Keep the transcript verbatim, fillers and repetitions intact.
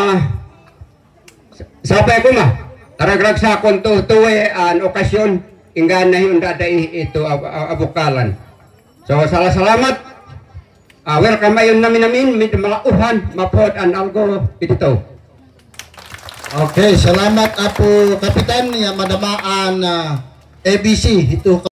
uh, sapay ko ma, aragrag sa akong tuwe an okasyon, inggan na yung daday ito ab abukalan. So, salah salamat. Uh, welcome ayon namin namin, mit malauhan, mapod an algo ito. Okay, salamat Apo Kapitan, ya madamaan uh, A B C, ito